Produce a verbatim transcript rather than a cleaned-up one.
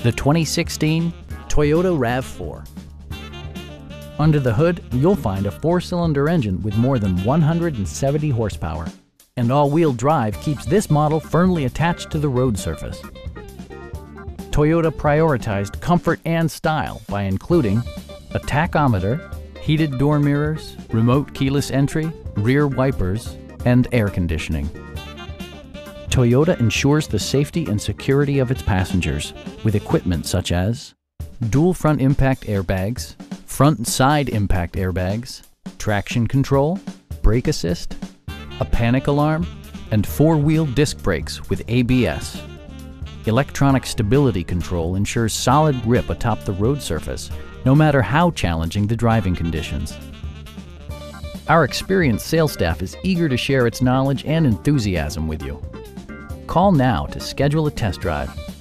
The twenty sixteen Toyota RAV four. Under the hood, you'll find a four-cylinder engine with more than one hundred seventy horsepower. And all-wheel drive keeps this model firmly attached to the road surface. Toyota prioritized comfort and style by including a tachometer, heated door mirrors, remote keyless entry, rear wipers, and air conditioning. Toyota ensures the safety and security of its passengers with equipment such as dual front impact airbags, front and side impact airbags, traction control, brake assist, a panic alarm, and four-wheel disc brakes with A B S. Electronic stability control ensures solid grip atop the road surface, no matter how challenging the driving conditions. Our experienced sales staff is eager to share its knowledge and enthusiasm with you. Call now to schedule a test drive.